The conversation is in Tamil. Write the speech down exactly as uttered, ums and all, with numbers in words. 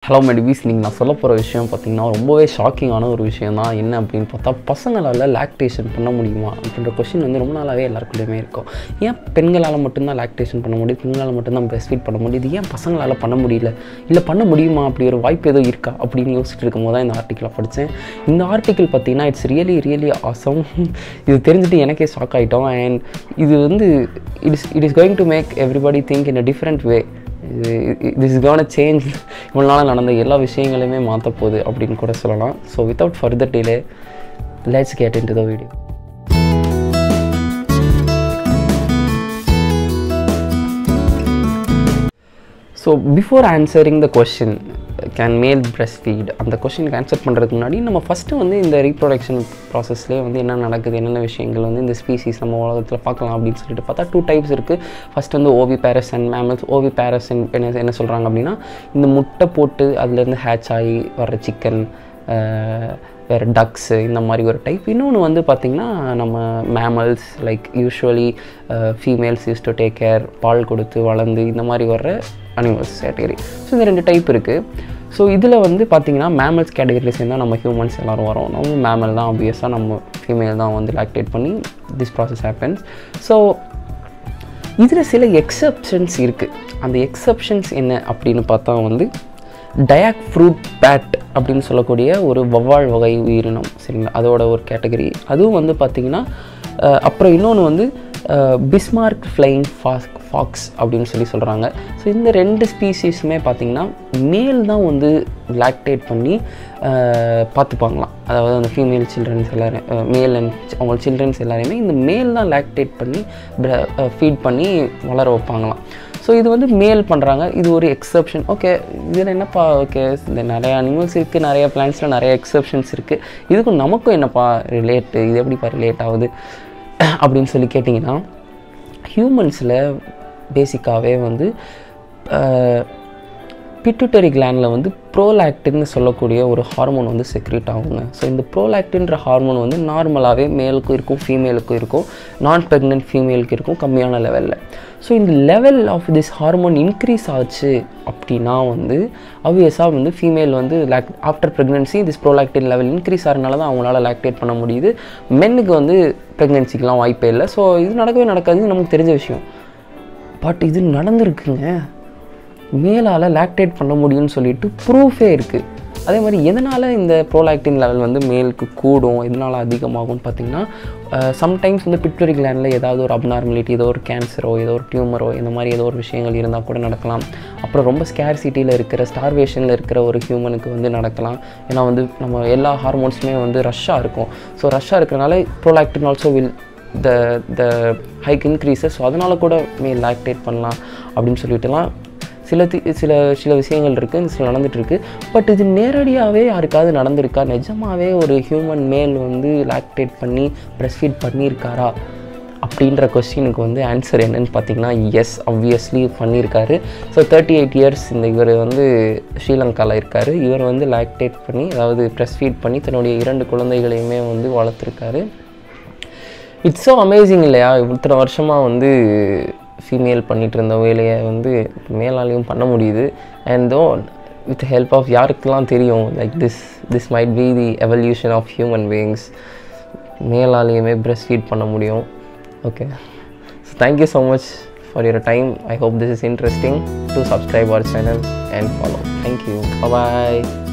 ஹலோ மெடிபீஸ், நீங்கள் நான் சொல்ல போகிற விஷயம் பார்த்திங்கன்னா ரொம்பவே ஷாக்கிங்கான ஒரு விஷயம் தான். என்ன அப்படின்னு பார்த்தா, பசங்களால் லாக்டேஷன் பண்ண முடியுமா அப்படின்ற கொஷின் வந்து ரொம்ப நாளாகவே எல்லாருக்குள்ளேயுமே இருக்கும். ஏன் பெண்களால் மட்டும்தான் லாக்டேஷன் பண்ண முடியுது, பெண்களால் மட்டும்தான் breastfeed பண்ண முடியுது, ஏன் பசங்களால் பண்ண முடியல, இல்லை பண்ண முடியுமா, அப்படி ஒரு வாய்ப்பு எதுவும் இருக்கா அப்படின்னு யோசிச்சுட்டு இருக்கும் போது தான் இந்த ஆர்டிக்கிளை படித்தேன். இந்த ஆர்டிக்கிள் பார்த்திங்கன்னா இட்ஸ் ரியலி ரியலி ஆசம். இது தெரிஞ்சுட்டு எனக்கே ஷாக் ஆகிட்டோம். அண்ட் இது வந்து it is it is going to make everybody think in a different way. This is gonna change இவ்வளோ நாள் நடந்த எல்லா விஷயங்களையுமே மாற்ற போகுது அப்படின்னு கூட சொல்லலாம். So without further delay, let's get into the video. So before answering the question can male breastfeed, அந்த கொஷினுக்கு ஆன்சர் பண்ணுறதுக்கு முன்னாடி நம்ம ஃபஸ்ட்டு வந்து இந்த ரீப்ரொடக்ஷன் ப்ராசஸ்லேயே வந்து என்ன நடக்குது, என்னென்ன விஷயங்கள் வந்து இந்த ஸ்பீசிஸ் நம்ம உலகத்தில் பார்க்கலாம் அப்படின்னு சொல்லிட்டு பார்த்தா டூ டைப்ஸ் இருக்குது. ஃபஸ்ட் வந்து ஓவி பேரஸ் அண்ட் மேமல்ஸ். ஓவி பேரஸ் என்ன என்ன சொல்கிறாங்க அப்படின்னா, இந்த முட்டை போட்டு அதுலேருந்து ஹேட்ச் ஆகி வர்ற சிக்கன், வேறு டக்ஸு, இந்த மாதிரி ஒரு டைப். இன்னொன்று வந்து பார்த்திங்கன்னா நம்ம mammals like usually females use to take care, பால் கொடுத்து வளர்ந்து இந்த மாதிரி வர்ற அனிமல்ஸ் கேட்டகரி. ஸோ இந்த ரெண்டு டைப் இருக்குது. ஸோ இதில் வந்து பார்த்திங்கன்னா மேமல்ஸ் கேட்டகரியில் சேர்ந்தால் நம்ம ஹியூமன்ஸ் எல்லோரும் வரோம். நம்ம மேமல் தான் ஆப்வியஸாக, நம்ம ஃபீமேல் தான் வந்து லாக்டேட் பண்ணி திஸ் ப்ராசஸ் ஹேப்பன்ஸ். ஸோ இதில் சில எக்ஸப்ஷன்ஸ் இருக்குது. அந்த எக்ஸப்ஷன்ஸ் என்ன அப்படின்னு பார்த்தா வந்து டயாக் ஃப்ரூட் பேட் அப்படின்னு சொல்லக்கூடிய ஒரு வவ்வால் வகை உயிரினம், சரிங்களா, அதோட ஒரு கேட்டகரி. அதுவும் வந்து பார்த்திங்கன்னா அப்புறம் இன்னொன்று வந்து பிஸ்மார்க் ஃப்ளைங் ஃபாக் ஃபாக்ஸ் அப்படின்னு சொல்லி சொல்கிறாங்க. ஸோ இந்த ரெண்டு ஸ்பீசிஸுமே பார்த்திங்கன்னா மேல் தான் வந்து லாக்டேட் பண்ணி பார்த்துப்பாங்களாம். அதாவது அந்த ஃபீமேல் சில்ட்ரன்ஸ் எல்லோரும், மேல் அண்ட் அவங்க சில்ட்ரன்ஸ் எல்லாரையுமே இந்த மேல் தான் லாக்டேட் பண்ணி ஃபீட் பண்ணி வளர வைப்பாங்களாம். ஸோ இது வந்து மேல் பண்ணுறாங்க. இது ஒரு எக்ஸப்ஷன். ஓகே, இதில் என்னப்பா, ஓகே இந்த நிறையா அனிமல்ஸ் இருக்குது, நிறையா பிளான்ஸில் நிறைய எக்ஸப்ஷன்ஸ் இருக்குது, இதுக்கும் நமக்கும் என்னப்பா ரிலேட்டு, இது எப்படிப்பா ரிலேட் ஆகுது அப்படின்னு சொல்லி கேட்டிங்கன்னா, ஹியூமன்ஸில் பேசிக்காகவே வந்து பிட்யூட்டரி கிளாண்டில் வந்து ப்ரோலாக்டின்னு சொல்லக்கூடிய ஒரு ஹார்மோன் வந்து செக்ரேட் ஆகுங்க. ஸோ இந்த ப்ரோலாக்டின்ற ஹார்மோன் வந்து நார்மலாகவே மேலுக்கும் இருக்கும், ஃபீமேலுக்கும் இருக்கும், நான் ப்ரெக்னென்ட் ஃபீமேலுக்கு இருக்கும் கம்மியான லெவலில். ஸோ இந்த level of this hormone increase ஆச்சு அப்படின்னா வந்து ஆப்வியஸாக வந்து ஃபீமேல் வந்து look after pregnancy this prolactin level increase ஆகிறனால தான் அவங்களால லாக்டேட் பண்ண முடியுது. மென்னுக்கு வந்து ப்ரெக்னென்சிக்கெலாம் வாய்ப்பே இல்லை. ஸோ இது நடக்கவே நடக்காது, நமக்கு தெரிஞ்ச விஷயம். பட் இது நடந்திருக்குங்க. மேலால் லாக்டேட் பண்ண முடியும்னு சொல்லிட்டு ப்ரூஃபே இருக்குது. அதே மாதிரி எதனால் இந்த ப்ரோலாக்டின் லெவல் வந்து மேலுக்கு கூடும், எதனால் அதிகமாகும்னு பார்த்திங்கன்னா, சம்டைம்ஸ் வந்து பிட்யூட்டரி கிளாண்டில் ஏதாவது ஒரு அப்நார்மலிட்டி, ஏதோ ஒரு கேன்சரோ, ஏதோ ஒரு டியூமரோ, இந்த மாதிரி ஏதோ ஒரு விஷயங்கள் இருந்தால் கூட நடக்கலாம். அப்புறம் ரொம்ப ஸ்கேர்சிட்டியில் இருக்கிற, ஸ்டார்வேஷனில் இருக்கிற ஒரு ஹியூமனுக்கு வந்து நடக்கலாம். ஏன்னா வந்து நம்ம எல்லா ஹார்மோன்ஸுமே வந்து ரஷ்ஷாக இருக்கும். ஸோ ரஷ்ஷாக இருக்கிறனால prolactin also will the the high increases. So அதனால் கூட மேல் லாக்டேட் பண்ணலாம் அப்படின்னு சொல்லிட்டுலாம் சில தி சில சில விஷயங்கள் இருக்குது, சில நடந்துகிட்ருக்கு. பட் இது நேரடியாகவே யாருக்காவது நடந்திருக்கா, நிஜமாகவே ஒரு ஹியூமன் மேல் வந்து லாக்டேட் பண்ணி breastfeed பண்ணியிருக்காரா அப்படின்ற கொஸ்டினுக்கு வந்து ஆன்சர் என்னன்னு பார்த்தீங்கன்னா, எஸ், ஆப்வியஸ்லி பண்ணியிருக்காரு. ஸோ தேர்ட்டி எயிட் இயர்ஸ் இந்த இவர் வந்து ஸ்ரீலங்காவில் இருக்கார். இவர் வந்து லாக்டேட் பண்ணி, அதாவது breastfeed பண்ணி தன்னுடைய இரண்டு குழந்தைகளையுமே வந்து வளர்த்துருக்காரு. இட்ஸ் ஸோ அமேசிங் இல்லையா? இத்தனை வருஷமாக வந்து ஃபீமேல் பண்ணிகிட்டு இருந்த வேலையை வந்து மேலாலையும் பண்ண முடியுது. அண்ட் தோ வித் ஹெல்ப் ஆஃப் யாருக்கெல்லாம் தெரியும், like this this might be the evolution of human beings, மேலாலையுமே breastfeed பண்ண முடியும். Okay, so thank you so much for your time. I hope this is interesting. To subscribe our channel and follow. Thank you. Bye.